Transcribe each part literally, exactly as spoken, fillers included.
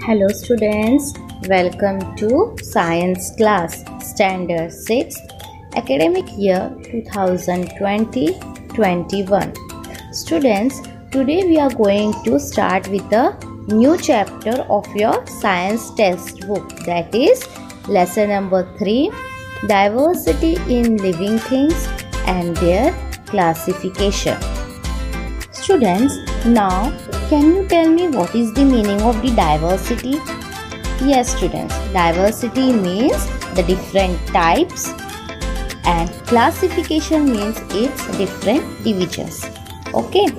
Hello students, welcome to Science class, Standard six, Academic year twenty twenty to twenty-one. Students, today we are going to start with a new chapter of your science textbook, that is lesson number three, Diversity in Living Things and Their Classification. Students, now can you tell me what is the meaning of the diversity? Yes students, diversity means the different types and classification means its different divisions. Okay.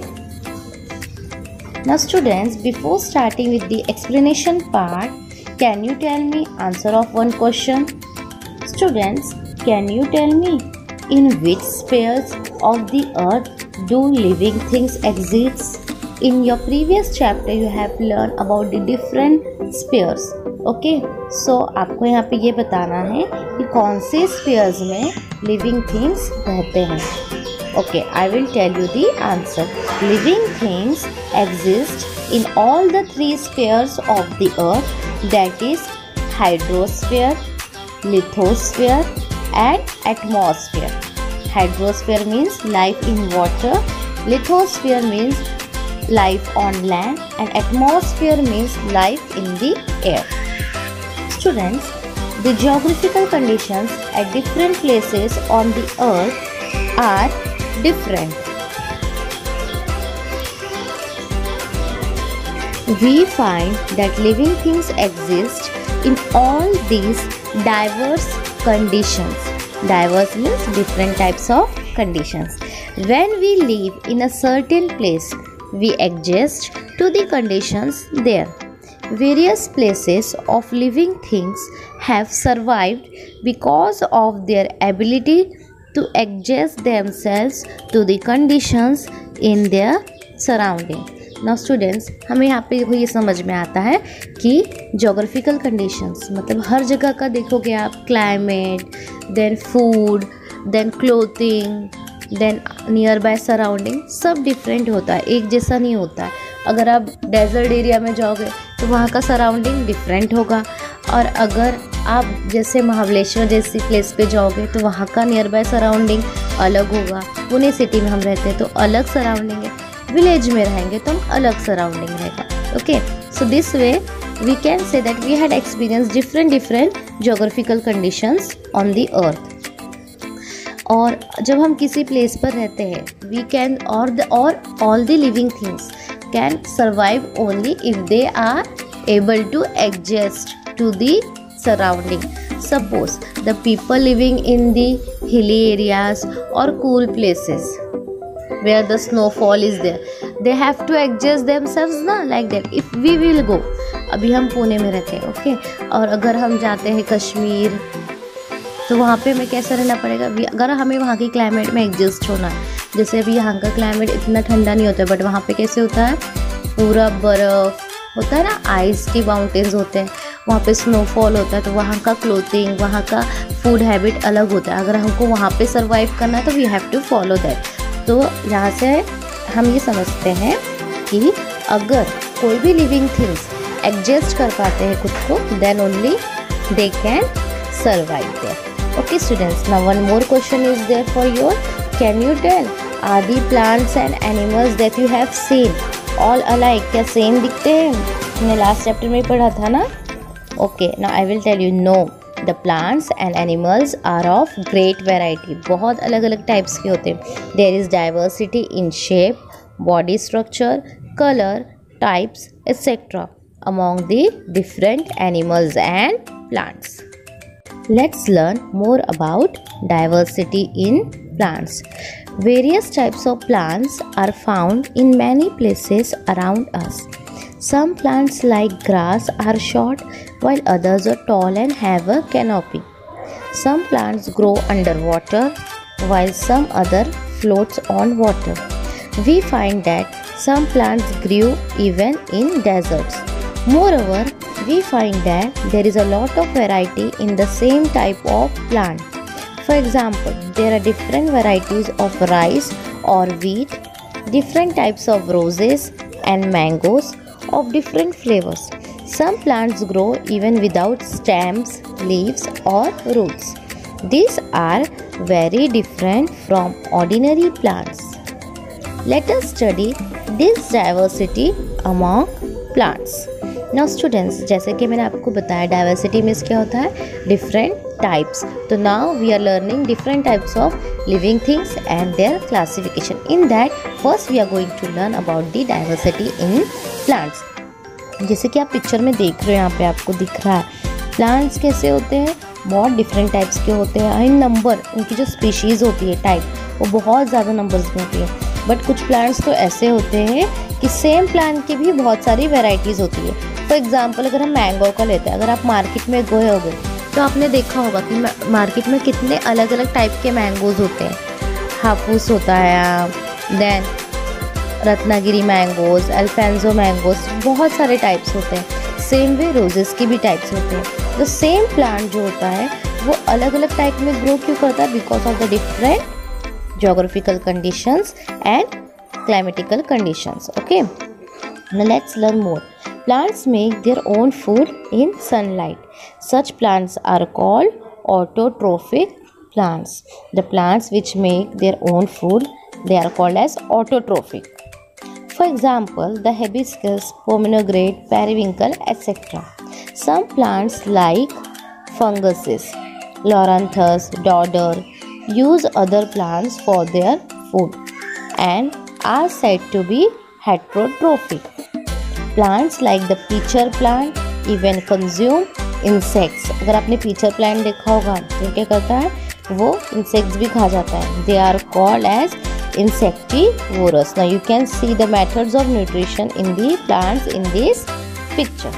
Now students, before starting with the explanation part, can you tell me answer of one question? Students, can you tell me in which spheres of the earth do living things exist? In your previous chapter you have learned about the different spheres. Okay, so आपको यहाँ पे ये बताना है कि कौन से spheres में living things रहते हैं. Okay, I will tell you the answer. Living things exist in all the three spheres of the earth, that is hydrosphere, lithosphere and atmosphere. Hydrosphere means life in water, lithosphere means life on land and atmosphere means life in the air. Students, the geographical conditions at different places on the earth are different. We find that living things exist in all these diverse conditions. Diverse means different types of conditions. When we live in a certain place, we adjust to the conditions there. Various places of living things have survived because of their ability to adjust themselves to the conditions in their surrounding. Now students, हमें यहाँ पे देखो ये समझ में आता है कि geographical conditions मतलब हर जगह का देखोगे आप climate, then food, then clothing, then near by surrounding सब डिफरेंट होता है, एक जैसा नहीं होता है. अगर आप डेजर्ट एरिया में जाओगे तो वहाँ का सराउंडिंग डिफरेंट होगा और अगर आप जैसे महाबलेश्वर जैसी प्लेस पे जाओगे तो वहाँ का नियर बाय सराउंडिंग अलग होगा. पुणे सिटी में हम रहते हैं तो अलग सराउंडिंग है, विलेज में रहेंगे तो हम अलग सराउंडिंग रहेगा. Okay, so this way we can say that we had experience different different geographical conditions on the earth. और जब हम किसी प्लेस पर रहते हैं वी कैन और द और all the living things can survive only if they are able to adjust to the surrounding. Suppose the people living in the hilly areas और cool places where the snowfall is there, they have to adjust themselves ना like that. If we will go, अभी हम पुणे में रहते हैं okay okay? और अगर हम जाते हैं कश्मीर तो वहाँ पे हमें कैसा रहना पड़ेगा. अगर हमें वहाँ की क्लाइमेट में एडजस्ट होना है, जैसे अभी यहाँ का क्लाइमेट इतना ठंडा नहीं होता है बट वहाँ पे कैसे होता है, पूरा बर्फ़ होता है ना, आइस की माउंटेन्स होते हैं, वहाँ पे स्नोफॉल होता है, तो वहाँ का क्लोथिंग, वहाँ का फूड हैबिट अलग होता है. अगर हमको वहाँ पे सर्वाइव करना है तो we have to follow that. तो यहाँ से हम ये समझते हैं कि अगर कोई भी लिविंग थिंग्स एडजस्ट कर पाते हैं खुद को, then only they can survive there. Okay students, now one more question is there for you. Can you tell, are the plants and animals that you have seen all alike? क्या same दिखते हैं? हमने last chapter में पढ़ा था ना. Okay, now I will tell you no. The plants and animals are of great variety. बहुत अलग अलग टाइप्स के होते हैं. There is diversity in shape, body structure, color, types, et cetera among the different animals and plants. Let's learn more about diversity in plants. Various types of plants are found in many places around us. Some plants like grass are short while others are tall and have a canopy. Some plants grow underwater while some other floats on water. We find that some plants grew even in deserts. Moreover, we find that there is a lot of variety in the same type of plant. For example, there are different varieties of rice or wheat, different types of roses and mangoes of different flavors. Some plants grow even without stems, leaves or roots. These are very different from ordinary plants. Let us study this diversity among plants. Now students, जैसे कि मैंने आपको बताया diversity means क्या होता है? Different types. So now we are learning different types of living things and their classification. In that, first we are going to learn about the diversity in plants. जैसे कि आप पिक्चर में देख रहे हो, यहाँ पे आपको दिख रहा है प्लांट्स कैसे होते हैं, बहुत डिफरेंट टाइप्स के होते हैं. इन नंबर उनकी जो स्पीशीज़ होती है टाइप, वो बहुत ज़्यादा नंबर्स में होती है. बट कुछ प्लांट्स तो ऐसे होते हैं कि सेम प्लांट की भी बहुत सारी वेराइटीज़ होती है. फॉर एग्जांपल अगर हम मैंगो का लेते हैं, अगर आप मार्केट में गए होगे तो आपने देखा होगा कि मार्केट में कितने अलग अलग टाइप के मैंगोज़ होते हैं. हाफूस होता है, then Ratnagiri mangoes, Alphonso mangoes, बहुत सारे टाइप्स होते हैं. सेम वे रोजेस की भी टाइप्स होते हैं. तो सेम प्लांट जो होता है वो अलग अलग टाइप में ग्रो क्यों करता है? Because of the different geographical conditions and climatical conditions. Okay, now let's learn more. Plants make their own food in sunlight. Such plants are called autotrophic plants. The plants which make their own food, they are called as autotrophic. For example, the hibiscus, pomegranate, periwinkle, et cetera. Some plants like funguses, loranthus, dodder, use other plants for their food and are said to be heterotrophic. Plants like the pitcher plant even consume insects. अगर आपने pitcher plant देखा होगा तो क्या करता है, वो insects भी खा जाता है. They are called as insectivorous. Now you can see the methods of nutrition in the plants in this picture.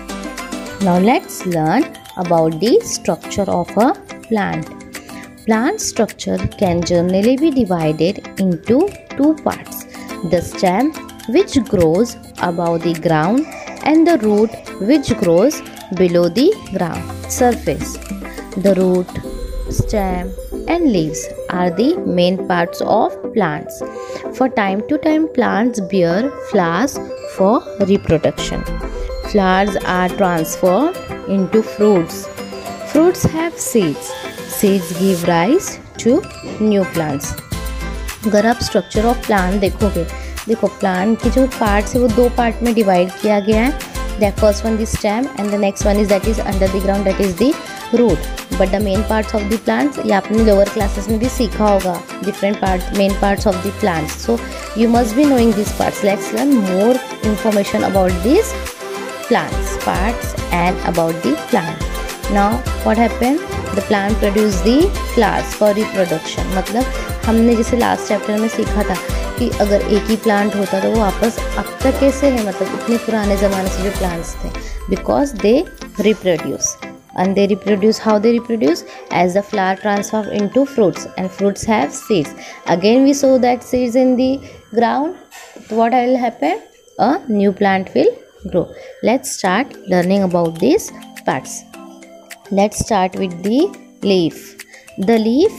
Now let's learn about the structure of a plant. Plant structure can generally be divided into two parts: the stem, which grows above the ground, and the root, which grows below the ground surface. The root, stem, and leaves are the main parts of plants. For time to time, plants bear flowers for reproduction. Flowers are transformed into fruits. Fruits have seeds. Seeds give rise to new plants. अगर आप structure of plant देखोगे, देखो plant के जो parts है वो दो part में डिवाइड किया गया है. The first one the stem and the next one is that is under the ground, that is the root. But the main parts of the plants, ये आपने लोअर क्लासेस में भी सीखा होगा, different part main parts of the plants. So you must be knowing this parts. Let's learn more information about this plants parts and about the plant. Now what happen, the plant produce the flowers for reproduction. मतलब हमने जैसे last chapter में सीखा था कि अगर एक ही plant होता तो वो वापस अब तक कैसे है, मतलब इतने पुराने ज़माने से जो प्लांट्स थे, because they reproduce. And they reproduce, how they reproduce? As the flower transform into fruits, and fruits have seeds. Again we sow that seeds in the ground. What will happen? A new plant will grow. Let's start learning about these parts. Let's start with the leaf. The leaf,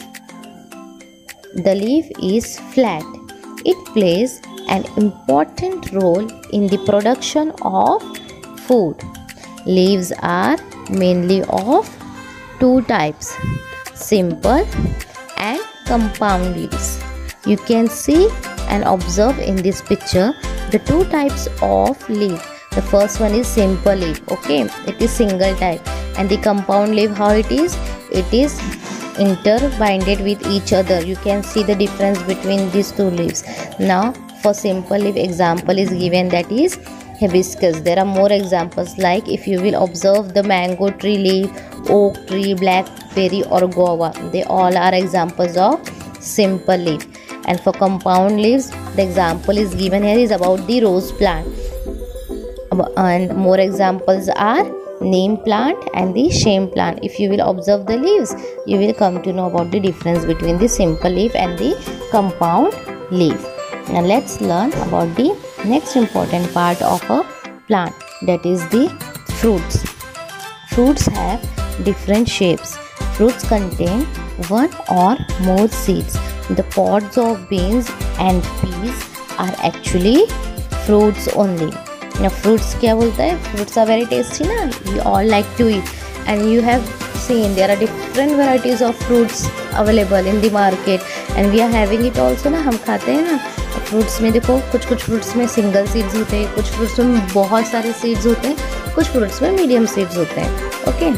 the leaf is flat. It plays an important role in the production of food. Leaves are mainly of two types: simple and compound leaves. You can see and observe in this picture the two types of leaf. The first one is simple leaf. Okay, it is single type. And the compound leaf, how it is? It is interbinded with each other. You can see the difference between these two leaves. Now for simple leaf, example is given, that is hibiscus. There are more examples, like if you will observe the mango tree leaf, oak tree, blackberry or guava, they all are examples of simple leaf. And for compound leaves, the example is given here is about the rose plant. And more examples are neem plant and the shame plant. If you will observe the leaves, you will come to know about the difference between the simple leaf and the compound leaf. Now let's learn about the next important part of a plant, that is the fruits. Fruits have different shapes. Fruits contain one or more seeds. The pods of beans and peas are actually fruits only. Now fruits क्या बोलता है? Fruits are very tasty ना, we all like to eat, and you have seen there are different varieties of fruits available in the market, and we are having it also ना, हम खाते हैं ना. Fruits में देखो कुछ कुछ फ्रूट्स में सिंगल सीड्स होते हैं, कुछ फ्रूट्स में बहुत सारे सीड्स होते हैं, कुछ फ्रूट्स में मीडियम सीड्स होते हैं. Okay,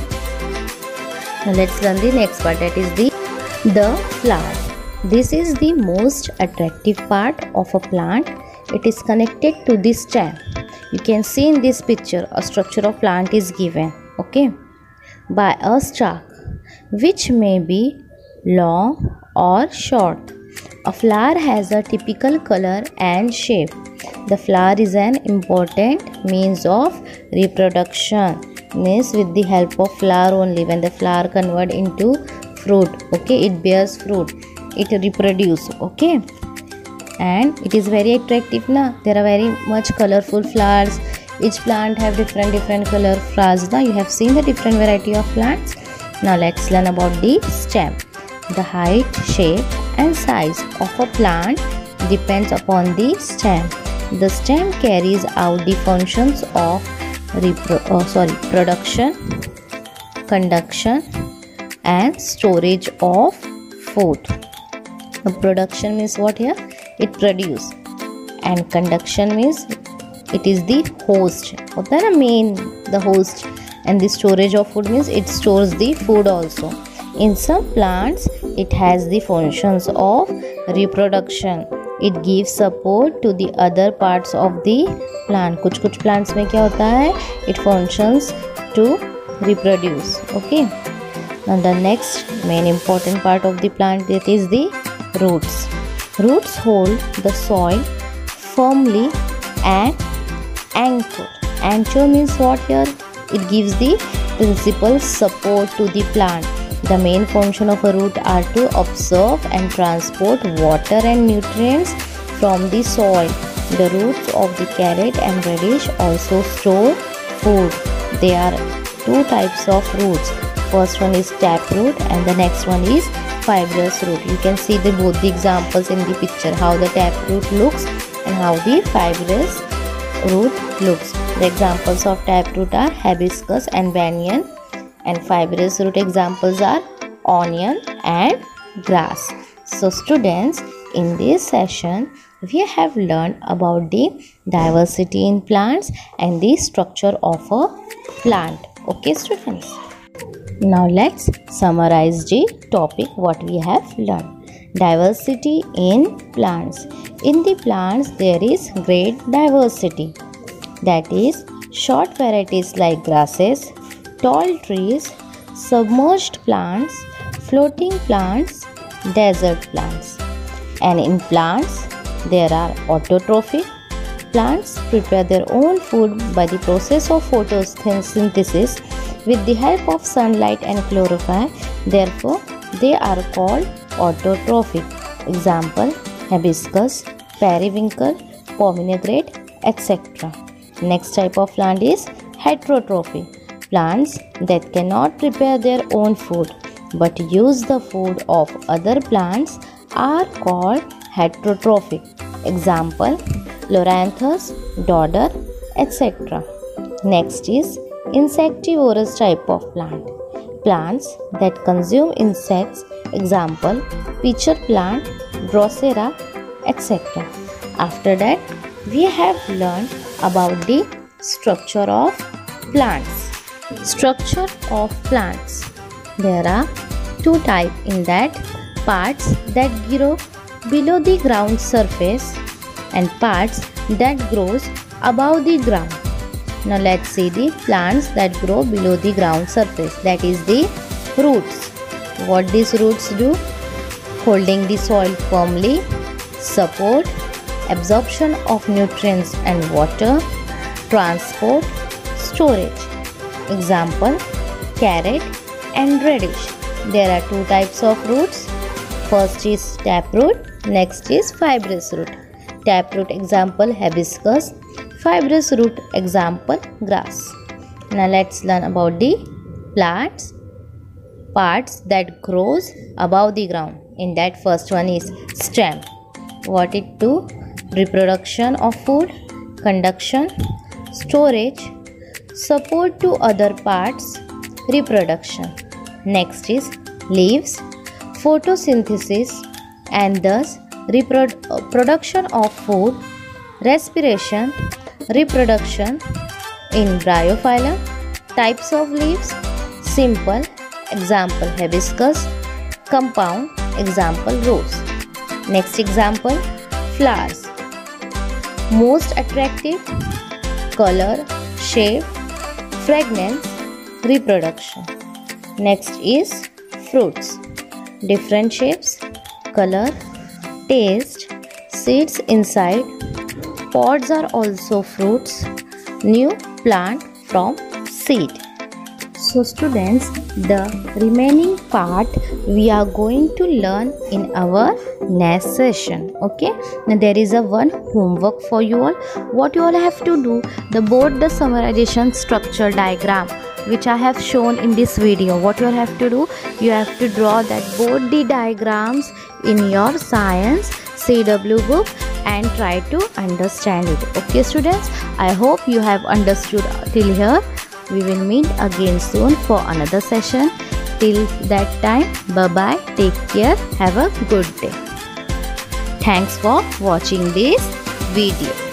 now let's learn the next part, that is the the flower. This is the most attractive part of a plant. It is connected to the stem. You can see in this picture a structure of plant is given, okay, by a stalk which may be long or short. A flower has a typical color and shape. The flower is an important means of reproduction. Means with the help of flower only, when the flower convert into fruit, okay, it bears fruit, it reproduce, okay, and it is very attractive na. There are very much colorful flowers. Each plant have different different color flowers na. You have seen the different variety of plants. Now let's learn about the stem. The height, shape and size of a plant depends upon the stem. The stem carries out the functions of repro oh, sorry, production, conduction and storage of food. The production means what here? It produce, and conduction means it is the host. होता है ना main, the host, and the storage of food means it stores the food also. In some plants, it has the functions of reproduction. It gives support to the other parts of the plant. कुछ कुछ plants में क्या होता है? It functions to reproduce. Okay. Now the next main important part of the plant, that is the roots. Roots hold the soil firmly and anchor. Anchor means what here? It gives the principal support to the plant. The main function of a root are to absorb and transport water and nutrients from the soil. The roots of the carrot and radish also store food. There are two types of roots. First one is taproot and the next one is fibrous root. You can see the both the examples in the picture, how the taproot looks and how the fibrous root looks. The examples of taproot are hibiscus and banyan, and fibrous root examples are onion and grass. So students, in this session we have learned about the diversity in plants and the structure of a plant. Okay students, now let's summarize the topic what we have learned. Diversity in plants. In the plants there is great diversity, that is short varieties like grasses, tall trees, submerged plants, floating plants, desert plants. And in plants, there are autotrophic. Plants prepare their own food by the process of photosynthesis with the help of sunlight and chlorophyll. Therefore, they are called autotrophic. Example, hibiscus, periwinkle, pomegranate, et cetera. Next type of plant is heterotrophic. Plants that cannot prepare their own food but use the food of other plants are called heterotrophic. Example, loranthus, dodder, et cetera. Next is insectivorous type of plant. Plants that consume insects. Example, pitcher plant, drosera, et cetera. After that, we have learned about the structure of plants. Structure of plants. There are two types in that: parts that grow below the ground surface and parts that grows above the ground. Now let's see the plants that grow below the ground surface, that is the roots. What these roots do? Holding the soil firmly, support, absorption of nutrients and water, transport, storage. Example, carrot and radish. There are two types of roots. First is taproot, next is fibrous root. Taproot example, hibiscus. Fibrous root example, grass. Now let's learn about the plants, parts that grows above the ground. In that, first one is stem. What it do? Reproduction of food, conduction, storage, support to other parts, reproduction. Next is leaves, photosynthesis and thus reproduction of food, respiration, reproduction in Bryophylla. Types of leaves: simple, example hibiscus; compound, example rose. Next example, flowers. Most attractive: color, shape, fragrance, reproduction. Next is fruits. Different shapes, color, taste, seeds inside. Pods are also fruits. New plant from seed. So students, the remaining part we are going to learn in our next session. Okay, now there is a one homework for you all. What you all have to do, the board the summarization structure diagram which I have shown in this video. What you all have to do, you have to draw that both the diagrams in your science C W book and try to understand it. Okay students, I hope you have understood till here. We will meet again soon for another session. Till that time, bye bye, take care, have a good day. Thanks for watching this video.